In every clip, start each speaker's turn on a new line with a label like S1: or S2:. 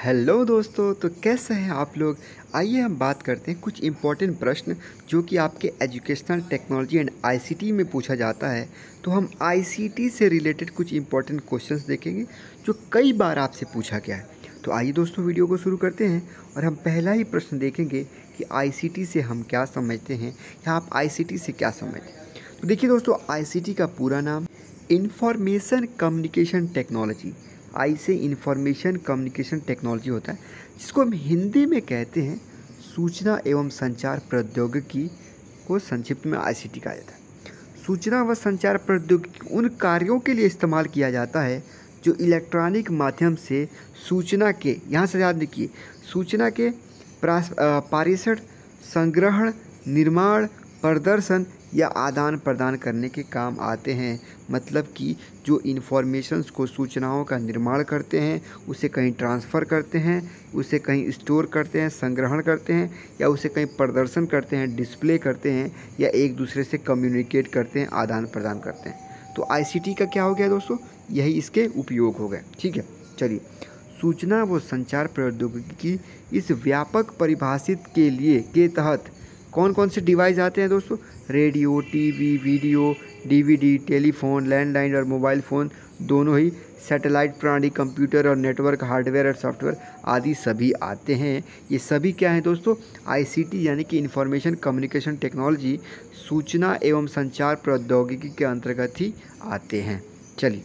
S1: Hello दोस्तों, तो कैसे हैं आप लोग। आइए हम बात करते हैं कुछ इम्पोर्टेंट प्रश्न जो कि आपके एजुकेशनल टेक्नोलॉजी एंड आईसीटी में पूछा जाता है। तो हम आईसीटी से रिलेटेड कुछ इम्पोर्टेंट क्वेश्चंस देखेंगे जो कई बार आपसे पूछा गया है। तो आइए दोस्तों वीडियो को शुरू करते हैं और हम पहला ही प्रश्न देखेंगे कि आईसीटी से हम क्या समझते हैं या आप आईसीटी से क्या समझते हैं। तो देखिए दोस्तों, आईसीटी का पूरा नाम इंफॉर्मेशन कम्युनिकेशन टेक्नोलॉजी, आई से इंफॉर्मेशन कम्युनिकेशन टेक्नोलॉजी होता है, जिसको हम हिंदी में कहते हैं सूचना एवं संचार प्रौद्योगिकी, को संक्षिप्त में आईसीटी कहा जाता है। सूचना व संचार प्रौद्योगिकी उन कार्यों के लिए इस्तेमाल किया जाता है जो इलेक्ट्रॉनिक माध्यम से सूचना के, यहाँ से याद रखिए, सूचना के पारिषण, संग्रहण, निर्माण, प्रदर्शन या आदान प्रदान करने के काम आते हैं। मतलब कि जो इन्फॉर्मेशंस को, सूचनाओं का निर्माण करते हैं, उसे कहीं ट्रांसफ़र करते हैं, उसे कहीं स्टोर करते हैं, संग्रहण करते हैं, या उसे कहीं प्रदर्शन करते हैं, डिस्प्ले करते हैं, या एक दूसरे से कम्युनिकेट करते हैं, आदान प्रदान करते हैं। तो आईसीटी का क्या हो गया दोस्तों, यही इसके उपयोग हो गए। ठीक है, चलिए। सूचना व संचार प्रौद्योगिकी इस व्यापक परिभाषित के तहत कौन कौन से डिवाइस आते हैं दोस्तों। Radio, TV, video, DVD, telephone, landline और मोबाइल फ़ोन दोनों ही, सैटेलाइट प्रणाली, कंप्यूटर और नेटवर्क हार्डवेयर और सॉफ्टवेयर आदि सभी आते हैं। ये सभी क्या हैं दोस्तों, आईसीटी यानी कि इंफॉर्मेशन कम्युनिकेशन टेक्नोलॉजी, सूचना एवं संचार प्रौद्योगिकी के अंतर्गत ही आते हैं। चलिए,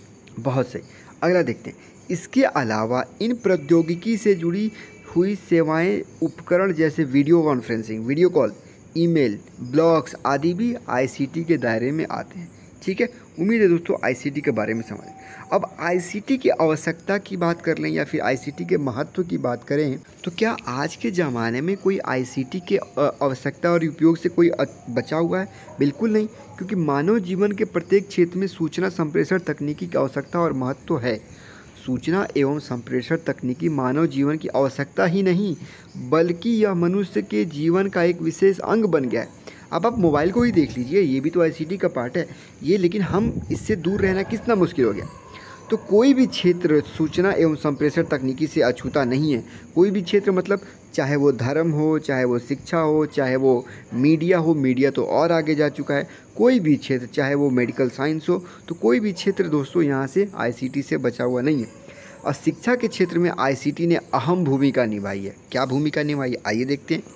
S1: बहुत सही। अगला देखते हैं। इसके अलावा इन प्रौद्योगिकी से जुड़ी हुई सेवाएं, उपकरण जैसे video conferencing, video call, email, blogs आदि भी आईसीटी के दायरे में आते हैं। ठीक है, उम्मीद है दोस्तों आईसीटी के बारे में समझें। अब आईसीटी की आवश्यकता की बात कर लें या फिर आईसीटी के महत्व की बात करें, तो क्या आज के ज़माने में कोई आईसीटी के आवश्यकता और उपयोग से कोई बचा हुआ है? बिल्कुल नहीं, क्योंकि मानव जीवन के प्रत्येक क्षेत्र में सूचना संप्रेषण तकनीकी की आवश्यकता और महत्व है। सूचना एवं संप्रेषण तकनीकी मानव जीवन की आवश्यकता ही नहीं, बल्कि यह मनुष्य के जीवन का एक विशेष अंग बन गया है। अब आप मोबाइल को ही देख लीजिए, ये भी तो आईसीटी का पार्ट है ये, लेकिन हम इससे दूर रहना कितना मुश्किल हो गया। तो कोई भी क्षेत्र सूचना एवं संप्रेषण तकनीकी से अछूता नहीं है। कोई भी क्षेत्र मतलब चाहे वो धर्म हो, चाहे वो शिक्षा हो, चाहे वो मीडिया हो, मीडिया तो और आगे जा चुका है। कोई भी क्षेत्र, चाहे वो मेडिकल साइंस हो, तो कोई भी क्षेत्र दोस्तों यहाँ से आईसीटी से बचा हुआ नहीं है। और शिक्षा के क्षेत्र में आईसीटी ने अहम भूमिका निभाई है। क्या भूमिका निभाई है, आइए देखते हैं।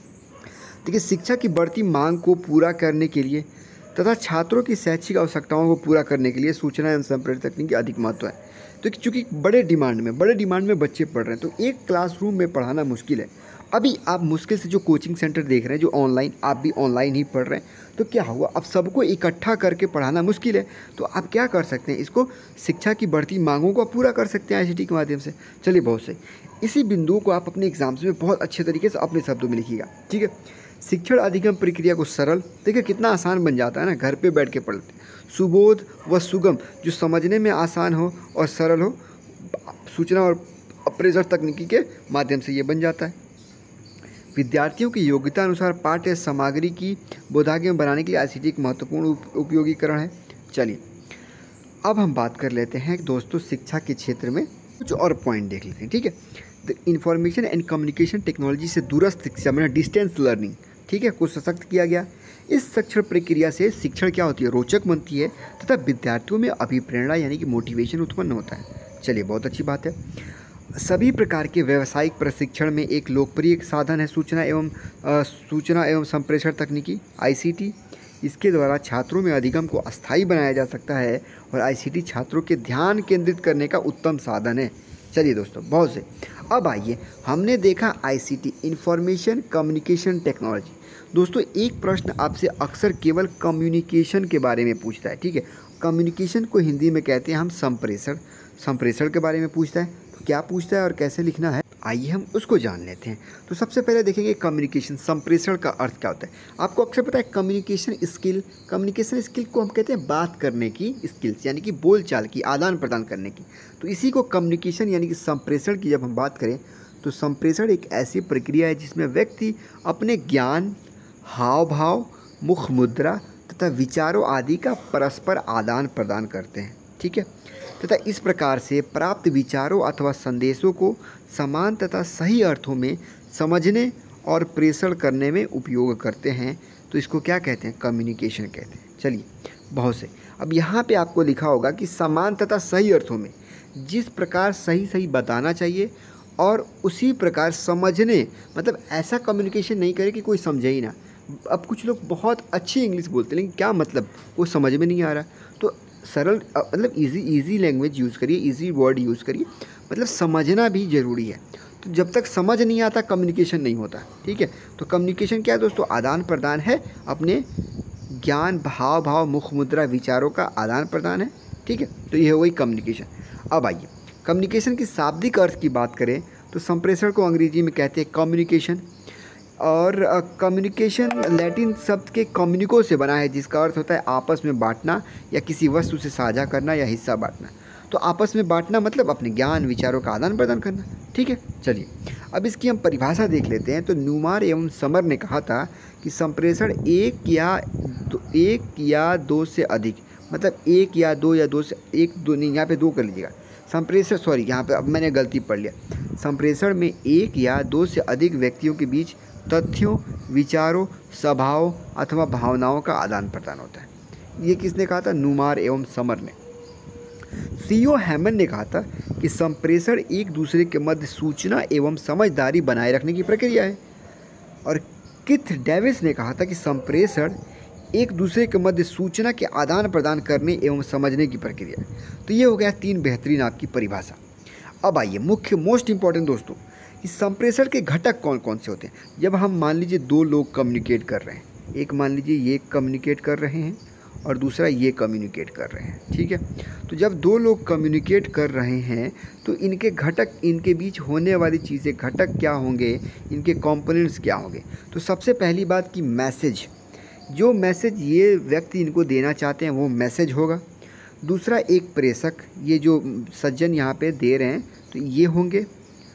S1: देखिए, शिक्षा की बढ़ती मांग को पूरा करने के लिए तथा छात्रों की शैक्षिक आवश्यकताओं को पूरा करने के लिए सूचना एवं संप्रेषण तकनीक की अधिक महत्व है। तो चूँकि बड़े डिमांड में बच्चे पढ़ रहे हैं, तो एक क्लासरूम में पढ़ाना मुश्किल है। अभी आप मुश्किल से जो कोचिंग सेंटर देख रहे हैं, जो ऑनलाइन, आप भी ऑनलाइन ही पढ़ रहे हैं, तो क्या हुआ, अब सबको इकट्ठा करके पढ़ाना मुश्किल है। तो आप क्या कर सकते हैं, इसको शिक्षा की बढ़ती मांगों को पूरा कर सकते हैं आईसीटी के माध्यम से। चलिए, बहुत सही। इसी बिंदुओं को आप अपने एग्जाम्स में बहुत अच्छे तरीके से अपने शब्दों में लिखिएगा। ठीक है, शिक्षण अधिगम प्रक्रिया को सरल, देखिए कितना आसान बन जाता है ना, घर पे बैठ के पढ़ते हैं। सुबोध व सुगम, जो समझने में आसान हो और सरल हो, सूचना और संप्रेषण तकनीकी के माध्यम से ये बन जाता है। विद्यार्थियों की योग्यता अनुसार पाठ्य सामग्री की बोधाग्य बनाने के लिए आईसीटी एक महत्वपूर्ण उपयोगीकरण है। चलिए, अब हम बात कर लेते हैं दोस्तों शिक्षा के क्षेत्र में कुछ और पॉइंट देख लेते हैं। ठीक है, the information and communication technology से दूरस्थ शिक्षा में डिस्टेंस लर्निंग, ठीक है, को सशक्त किया गया। इस शिक्षण प्रक्रिया से शिक्षण क्या होती है, रोचक बनती है तथा विद्यार्थियों में अभिप्रेरणा यानी कि मोटिवेशन उत्पन्न होता है। चलिए, बहुत अच्छी बात है। सभी प्रकार के व्यावसायिक प्रशिक्षण में एक लोकप्रिय साधन है सूचना एवं संप्रेषण तकनीकी, आईसीटी। इसके द्वारा छात्रों में अधिगम को अस्थायी बनाया जा सकता है और आईसीटी छात्रों के ध्यान केंद्रित करने का उत्तम साधन है। चलिए दोस्तों, बहुत से। अब आइए, हमने देखा आईसीटी, इंफॉर्मेशन कम्युनिकेशन टेक्नोलॉजी। दोस्तों, एक प्रश्न आपसे अक्सर केवल कम्युनिकेशन के बारे में पूछता है। ठीक है, कम्युनिकेशन को हिंदी में कहते हैं हम संप्रेषण, संप्रेषण के बारे में पूछता है। तो क्या पूछता है और कैसे लिखना है, आइए हम उसको जान लेते हैं। तो सबसे पहले देखेंगे कम्युनिकेशन, संप्रेषण का अर्थ क्या होता है। आपको अक्सर पता है कम्युनिकेशन स्किल को हम कहते हैं बात करने की स्किल्स, यानी कि बोलचाल की, आदान प्रदान करने की। तो इसी को कम्युनिकेशन यानी कि संप्रेषण की जब हम बात करें, तो संप्रेषण एक ऐसी प्रक्रिया है जिसमें व्यक्ति अपने ज्ञान, हाव भाव, मुख मुद्रा तथा विचारों आदि का परस्पर आदान प्रदान करते हैं। ठीक है, तथा इस प्रकार से प्राप्त विचारों अथवा संदेशों को समान तथा सही अर्थों में समझने और प्रेषण करने में उपयोग करते हैं। तो इसको क्या कहते हैं? कम्युनिकेशन कहते हैं। चलिए बहुत से, अब यहाँ पे आपको लिखा होगा कि समान तथा सही अर्थों में, जिस प्रकार सही सही बताना चाहिए और उसी प्रकार समझने, मतलब ऐसा कम्युनिकेशन नहीं करे कि कोई समझे ही ना। अब कुछ लोग बहुत अच्छी इंग्लिश बोलते हैं लेकिन क्या मतलब वो समझ में नहीं आ रहा। तो सरल मतलब इजी लैंग्वेज यूज़ करिए, इजी वर्ड यूज़ करिए, मतलब समझना भी ज़रूरी है। तो जब तक समझ नहीं आता कम्युनिकेशन नहीं होता। ठीक है, तो कम्युनिकेशन क्या है दोस्तों? आदान प्रदान है, अपने ज्ञान, भाव, मुख मुद्रा, विचारों का आदान प्रदान है। ठीक है, तो ये है वही कम्युनिकेशन। अब आइए कम्युनिकेशन की शाब्दिक अर्थ की बात करें तो संप्रेषण को अंग्रेजी में कहते हैं कम्युनिकेशन, और कम्युनिकेशन लैटिन शब्द के कम्युनिको से बना है, जिसका अर्थ होता है आपस में बांटना या किसी वस्तु से साझा करना या हिस्सा बांटना। तो आपस में बांटना मतलब अपने ज्ञान, विचारों का आदान प्रदान करना। ठीक है, चलिए अब इसकी हम परिभाषा देख लेते हैं। तो न्यूमार एवं समर ने कहा था कि संप्रेषण एक या दो से अधिक, मतलब एक या दो से एक, दो नहीं, यहाँ पे दो कर लीजिएगा। संप्रेषण, सॉरी यहाँ पे अब मैंने गलती पढ़ लिया। संप्रेषण में एक या दो से अधिक व्यक्तियों के बीच तथ्यों, विचारों, स्वभाव अथवा भावनाओं का आदान प्रदान होता है। ये किसने कहा था? न्यूमार एवं समर ने। सीओ हैमन ने कहा था कि संप्रेषण एक दूसरे के मध्य सूचना एवं समझदारी बनाए रखने की प्रक्रिया है। और किथ डेविस ने कहा था कि संप्रेषण एक दूसरे के मध्य सूचना के आदान प्रदान करने एवं समझने की प्रक्रिया है। तो ये हो गया 3 बेहतरीन आपकी परिभाषा। अब आइए मुख्य मोस्ट इम्पॉर्टेंट दोस्तों, कि संप्रेषण के घटक कौन कौन से होते हैं। जब हम मान लीजिए 2 लोग कम्युनिकेट कर रहे हैं, एक मान लीजिए ये कम्युनिकेट कर रहे हैं और दूसरा ये कम्युनिकेट कर रहे हैं। ठीक है, तो जब 2 लोग कम्युनिकेट कर रहे हैं तो इनके घटक, इनके बीच होने वाली चीज़ें, घटक क्या होंगे, इनके कंपोनेंट्स क्या होंगे। तो सबसे पहली बात कि मैसेज, जो मैसेज ये व्यक्ति इनको देना चाहते हैं वो मैसेज होगा। दूसरा एक प्रेषक, ये जो सज्जन यहाँ पे दे रहे हैं तो ये होंगे,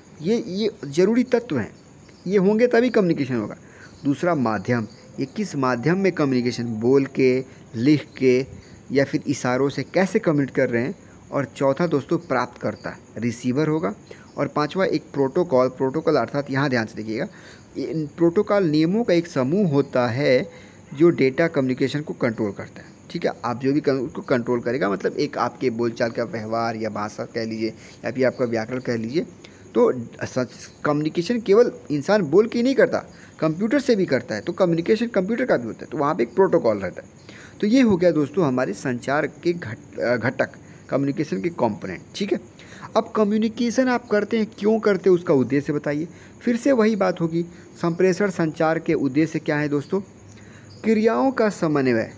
S1: ये ज़रूरी तत्व हैं, ये होंगे तभी कम्युनिकेशन होगा। दूसरा माध्यम, ये किस माध्यम में कम्युनिकेशन, बोल के, लिख के या फिर इशारों से कैसे कम्युनिकेट कर रहे हैं। और चौथा दोस्तों प्राप्तकर्ता, रिसीवर होगा। और पांचवा एक प्रोटोकॉल अर्थात यहाँ ध्यान से देखिएगा, प्रोटोकॉल नियमों का एक समूह होता है जो डेटा कम्युनिकेशन को कंट्रोल करता है। ठीक है, आप जो भी उसको कंट्रोल करेगा, मतलब एक आपके बोलचाल का व्यवहार या भाषा कह लीजिए या फिर आपका व्याकरण कह लीजिए। तो कम्युनिकेशन केवल इंसान बोल के नहीं करता, कंप्यूटर से भी करता है। तो कम्युनिकेशन कंप्यूटर का भी होता है, तो वहाँ पे एक प्रोटोकॉल रहता है। तो ये हो गया दोस्तों हमारे संचार के घटक, कम्युनिकेशन के कंपोनेंट। ठीक है, अब कम्युनिकेशन आप करते हैं, क्यों करते हैं, उसका उद्देश्य बताइए। फिर से वही बात होगी, संप्रेषण संचार के उद्देश्य क्या है दोस्तों? क्रियाओं का समन्वय,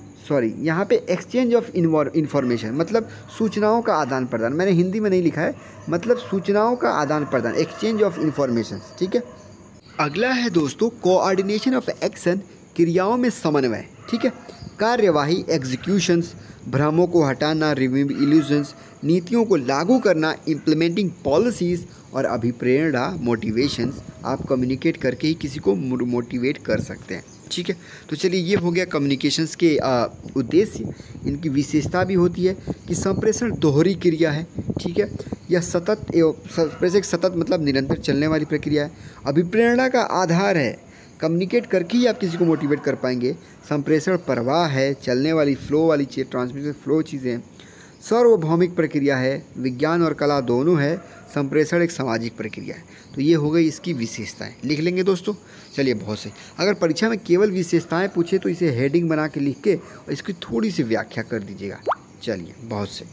S1: यहाँ पे एक्सचेंज ऑफ इन्फॉर्मेशन, मतलब सूचनाओं का आदान प्रदान। मैंने हिंदी में नहीं लिखा है, मतलब सूचनाओं का आदान प्रदान, एक्सचेंज ऑफ इन्फॉर्मेशन। ठीक है, अगला है दोस्तों कोऑर्डिनेशन ऑफ एक्शन, क्रियाओं में समन्वय। ठीक है, कार्यवाही, एग्जीक्यूशंस, भ्रमों को हटाना, रिमूव इल्यूजन्स, नीतियों को लागू करना, इम्प्लीमेंटिंग पॉलिसीज़, और अभिप्रेरणा, मोटिवेशंस। आप कम्युनिकेट करके ही किसी को मोटिवेट कर सकते हैं। ठीक है, तो चलिए ये हो गया कम्युनिकेशंस के उद्देश्य। इनकी विशेषता भी होती है कि संप्रेषण दोहरी क्रिया है। ठीक है, यह सतत संप्रेषक सतत मतलब निरंतर चलने वाली प्रक्रिया है। अभिप्रेरणा का आधार है, कम्युनिकेट करके ही आप किसी को मोटिवेट कर पाएंगे। संप्रेषण प्रवाह है, चलने वाली फ्लो वाली चीज़, ट्रांसमिशन फ्लो चीज़ें। सार्वभौमिक प्रक्रिया है, विज्ञान और कला दोनों है। संप्रेषण एक सामाजिक प्रक्रिया है। तो ये हो गई इसकी विशेषताएं, लिख लेंगे दोस्तों। चलिए बहुत से, अगर परीक्षा में केवल विशेषताएं पूछे तो इसे हेडिंग बना के लिख के और इसकी थोड़ी सी व्याख्या कर दीजिएगा। चलिए बहुत से,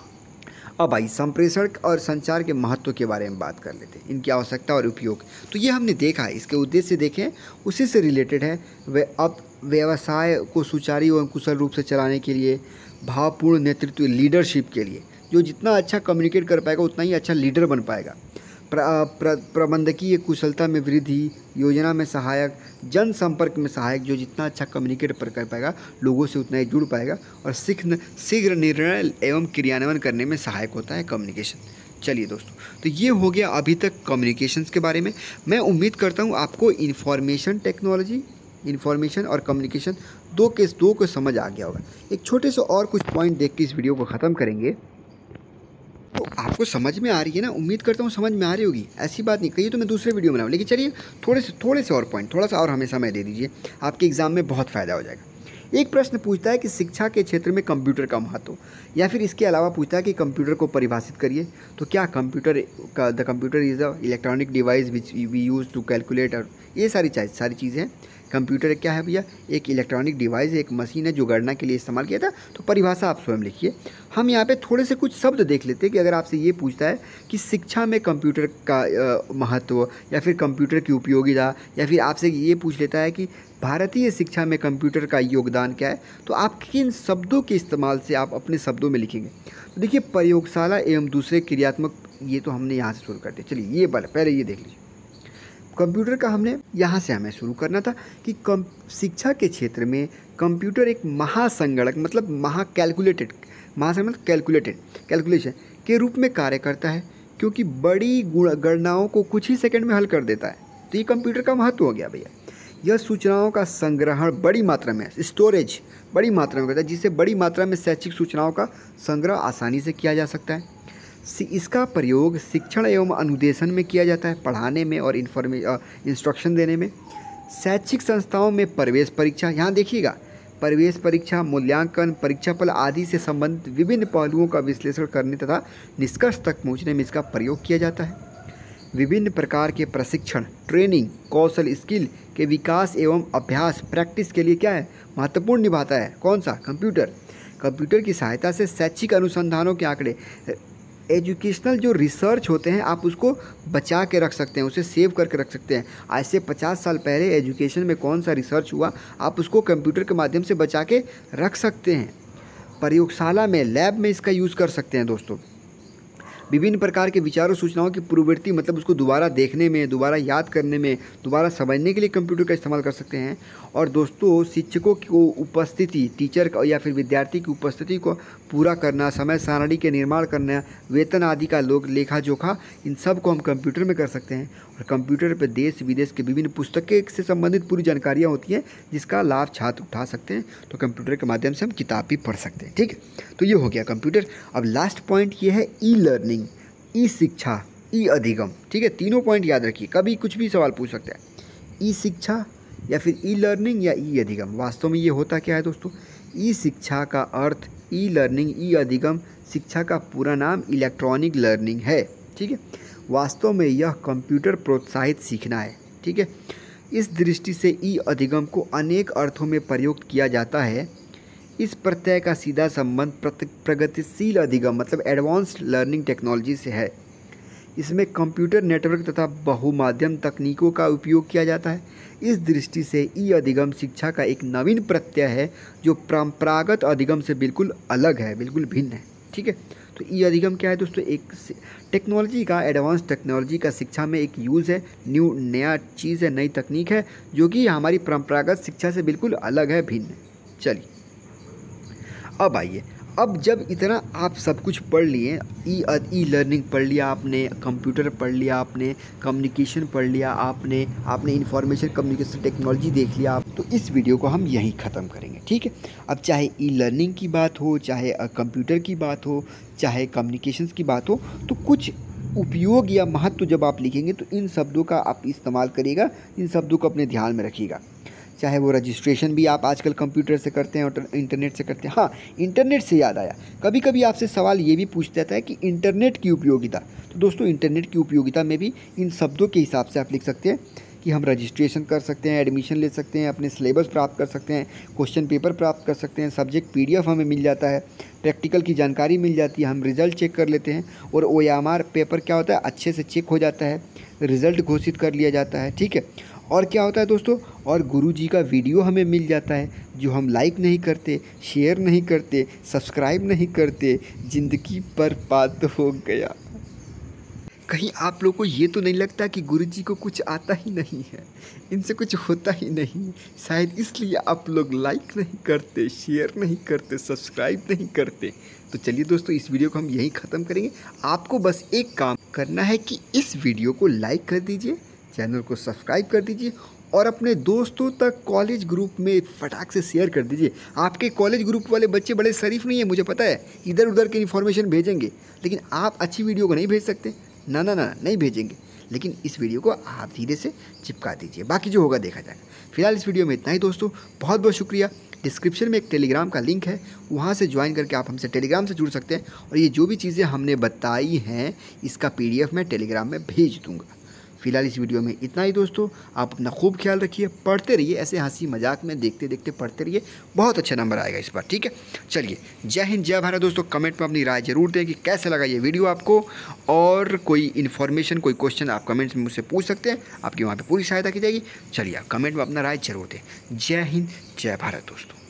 S1: अब आई संप्रेषण और संचार के महत्व के बारे में बात कर लेते हैं, इनकी आवश्यकता और उपयोग। तो ये हमने देखा है, इसके उद्देश्य देखें, उसी से रिलेटेड है। अब व्यवसाय को सुचारू एवं कुशल रूप से चलाने के लिए, भावपूर्ण नेतृत्व, लीडरशिप के लिए, जो जितना अच्छा कम्युनिकेट कर पाएगा उतना ही अच्छा लीडर बन पाएगा। प्रबंधकीय कुशलता में वृद्धि, योजना में सहायक, जनसंपर्क में सहायक, जो जितना अच्छा कम्युनिकेट कर पाएगा लोगों से उतना ही जुड़ पाएगा। और शीघ्र निर्णय एवं क्रियान्वयन करने में सहायक होता है कम्युनिकेशन। चलिए दोस्तों, तो ये हो गया अभी तक कम्युनिकेशंस के बारे में। मैं उम्मीद करता हूँ आपको इन्फॉर्मेशन टेक्नोलॉजी, इन्फॉर्मेशन और कम्युनिकेशन दो को समझ आ गया होगा। एक छोटे से और कुछ पॉइंट देख के इस वीडियो को ख़त्म करेंगे। आपको समझ में आ रही है ना? उम्मीद करता हूँ समझ में आ रही होगी, ऐसी बात नहीं, कहिए तो मैं दूसरे वीडियो बनाऊँ, लेकिन चलिए थोड़े से और पॉइंट, थोड़ा सा और हमें समय दे दीजिए, आपके एग्ज़ाम में बहुत फ़ायदा हो जाएगा। एक प्रश्न पूछता है कि शिक्षा के क्षेत्र में कंप्यूटर का महत्व, या फिर इसके अलावा पूछता है कि कंप्यूटर को परिभाषित करिए। तो क्या कंप्यूटर का the computer is a electronic device which we use to calculate, और ये सारी चीज़ें हैं। कंप्यूटर क्या है भैया? एक इलेक्ट्रॉनिक डिवाइस है, एक मशीन है जो गणना के लिए इस्तेमाल किया था। तो परिभाषा आप स्वयं लिखिए। हम यहाँ पे थोड़े से कुछ शब्द देख लेते हैं कि अगर आपसे ये पूछता है कि शिक्षा में कंप्यूटर का महत्व, या फिर कंप्यूटर की उपयोगिता, या फिर आपसे ये पूछ लेता है कि भारतीय शिक्षा में कंप्यूटर का योगदान क्या है, तो आप किन शब्दों के इस्तेमाल से आप अपने शब्दों में लिखेंगे? तो देखिए, प्रयोगशाला एवं दूसरे क्रियात्मक, ये तो हमने यहाँ से शुरू करते। चलिए ये पहले ये देख लीजिए। कंप्यूटर का हमने यहाँ से हमें शुरू करना था कि शिक्षा के क्षेत्र में कंप्यूटर एक महासंगणक, मतलब कैलकुलेशन के रूप में कार्य करता है, क्योंकि बड़ी गणनाओं को कुछ ही सेकंड में हल कर देता है। तो ये कंप्यूटर का महत्व हो गया भैया। यह सूचनाओं का संग्रहण बड़ी मात्रा में, स्टोरेज बड़ी मात्रा में करता है, जिससे बड़ी मात्रा में शैक्षिक सूचनाओं का संग्रह आसानी से किया जा सकता है। इसका प्रयोग शिक्षण एवं अनुदेशन में किया जाता है, पढ़ाने में और इंस्ट्रक्शन देने में। शैक्षिक संस्थाओं में प्रवेश परीक्षा, यहाँ देखिएगा, प्रवेश परीक्षा, मूल्यांकन, परीक्षाफल आदि से संबंधित विभिन्न पहलुओं का विश्लेषण करने तथा निष्कर्ष तक पहुँचने में इसका प्रयोग किया जाता है। विभिन्न प्रकार के प्रशिक्षण, ट्रेनिंग, कौशल, स्किल के विकास एवं अभ्यास, प्रैक्टिस के लिए क्या है? महत्वपूर्ण निभाता है। कौन सा? कंप्यूटर की सहायता से शैक्षिक अनुसंधानों के आंकड़े, एजुकेशनल जो रिसर्च होते हैं, आप उसको बचा के रख सकते हैं, उसे सेव करके रख सकते हैं। आज से 50 साल पहले एजुकेशन में कौन सा रिसर्च हुआ, आप उसको कंप्यूटर के माध्यम से बचा के रख सकते हैं। प्रयोगशाला में, लैब में इसका यूज़ कर सकते हैं दोस्तों। विभिन्न प्रकार के विचारों, सूचनाओं की पूर्ववर्ती, मतलब उसको दोबारा देखने में, दोबारा याद करने में, दोबारा समझने के लिए कंप्यूटर का इस्तेमाल कर सकते हैं। और दोस्तों, शिक्षकों की उपस्थिति, टीचर या फिर विद्यार्थी की उपस्थिति को पूरा करना, समय सारणी के निर्माण करना, वेतन आदि का लेखा जोखा, इन सब को हम कंप्यूटर में कर सकते हैं। और कंप्यूटर पर देश विदेश के विभिन्न पुस्तकें से संबंधित पूरी जानकारियाँ होती हैं, जिसका लाभ छात्र उठा सकते हैं। तो कंप्यूटर के माध्यम से हम किताब भी पढ़ सकते हैं। ठीक है, तो ये हो गया कंप्यूटर। अब लास्ट पॉइंट ये है ई लर्निंग, ई शिक्षा, ई अधिगम। ठीक है, तीनों पॉइंट याद रखिए, कभी कुछ भी सवाल पूछ सकते हैं। ई शिक्षा या फिर ई लर्निंग या ई अधिगम, वास्तव में ये होता क्या है दोस्तों? ई शिक्षा का अर्थ, ई लर्निंग, ई अधिगम, शिक्षा का पूरा नाम इलेक्ट्रॉनिक लर्निंग है। ठीक है, वास्तव में यह कंप्यूटर प्रोत्साहित सीखना है। ठीक है, इस दृष्टि से ई अधिगम को अनेक अर्थों में प्रयोग किया जाता है। इस प्रत्यय का सीधा संबंध प्रगतिशील अधिगम, मतलब एडवांस्ड लर्निंग टेक्नोलॉजी से है। इसमें कंप्यूटर नेटवर्क तथा बहुमाध्यम तकनीकों का उपयोग किया जाता है। इस दृष्टि से ई अधिगम शिक्षा का एक नवीन प्रत्यय है, जो परंपरागत अधिगम से बिल्कुल अलग है, बिल्कुल भिन्न है। ठीक है, तो ई अधिगम क्या है दोस्तों? एक टेक्नोलॉजी का, एडवांस टेक्नोलॉजी का शिक्षा में एक यूज़ है, नया चीज़ है, नई तकनीक है, जो कि हमारी परंपरागत शिक्षा से बिल्कुल अलग है, भिन्न है। चलिए अब आइए, अब जब इतना आप सब कुछ पढ़ लिए, ई लर्निंग पढ़ लिया आपने, कंप्यूटर पढ़ लिया आपने, कम्युनिकेशन पढ़ लिया आपने इंफॉर्मेशन कम्युनिकेशन टेक्नोलॉजी देख लिया आप, तो इस वीडियो को हम यहीं ख़त्म करेंगे। ठीक है, अब चाहे ई लर्निंग की बात हो, चाहे कंप्यूटर की बात हो, चाहे कम्युनिकेशन की बात हो, तो कुछ उपयोग या महत्व जब आप लिखेंगे तो इन शब्दों का आप इस्तेमाल करिएगा, इन शब्दों को अपने ध्यान में रखिएगा। चाहे वो रजिस्ट्रेशन भी आप आजकल कंप्यूटर से करते हैं और इंटरनेट से करते हैं। हाँ, इंटरनेट से याद आया, कभी कभी आपसे सवाल ये भी पूछ देता है कि इंटरनेट की उपयोगिता। तो दोस्तों, इंटरनेट की उपयोगिता में भी इन शब्दों के हिसाब से आप लिख सकते हैं कि हम रजिस्ट्रेशन कर सकते हैं, एडमिशन ले सकते हैं, अपने सिलेबस प्राप्त कर सकते हैं, क्वेश्चन पेपर प्राप्त कर सकते हैं, सब्जेक्ट PDF हमें मिल जाता है, प्रैक्टिकल की जानकारी मिल जाती है, हम रिज़ल्ट चेक कर लेते हैं, और OMR पेपर क्या होता है, अच्छे से चेक हो जाता है, रिज़ल्ट घोषित कर लिया जाता है। ठीक है, और क्या होता है दोस्तों, और गुरुजी का वीडियो हमें मिल जाता है, जो हम लाइक नहीं करते, शेयर नहीं करते, सब्सक्राइब नहीं करते, ज़िंदगी बर्बाद हो गया। कहीं आप लोगों को ये तो नहीं लगता कि गुरुजी को कुछ आता ही नहीं है, इनसे कुछ होता ही नहीं, शायद इसलिए आप लोग लाइक नहीं करते, शेयर नहीं करते, सब्सक्राइब नहीं करते। तो चलिए दोस्तों, इस वीडियो को हम यहीं ख़त्म करेंगे। आपको बस एक काम करना है कि इस वीडियो को लाइक कर दीजिए, चैनल को सब्सक्राइब कर दीजिए और अपने दोस्तों तक कॉलेज ग्रुप में फटाक से शेयर कर दीजिए। आपके कॉलेज ग्रुप वाले बच्चे बड़े शरीफ नहीं है, मुझे पता है, इधर उधर की इन्फॉर्मेशन भेजेंगे, लेकिन आप अच्छी वीडियो को नहीं भेज सकते। ना ना ना, नहीं भेजेंगे, लेकिन इस वीडियो को आप धीरे से चिपका दीजिए, बाकी जो होगा देखा जाएगा। फिलहाल इस वीडियो में इतना ही दोस्तों, बहुत बहुत शुक्रिया। डिस्क्रिप्शन में एक टेलीग्राम का लिंक है, वहाँ से ज्वाइन करके आप हमसे टेलीग्राम से जुड़ सकते हैं, और ये जो भी चीज़ें हमने बताई हैं इसका PDF मैं टेलीग्राम में भेज दूँगा। फिलहाल इस वीडियो में इतना ही दोस्तों, आप अपना खूब ख्याल रखिए, पढ़ते रहिए, ऐसे हंसी मजाक में देखते देखते पढ़ते रहिए, बहुत अच्छा नंबर आएगा इस बार, ठीक है। चलिए, जय हिंद जय भारत दोस्तों। कमेंट में अपनी राय जरूर दें कि कैसे लगा ये वीडियो आपको, और कोई इन्फॉर्मेशन, कोई क्वेश्चन आप कमेंट्स में मुझसे पूछ सकते हैं, आपकी वहाँ पर पूरी सहायता की जाएगी। चलिए, आप कमेंट में अपना राय जरूर दें। जय हिंद जय भारत दोस्तों।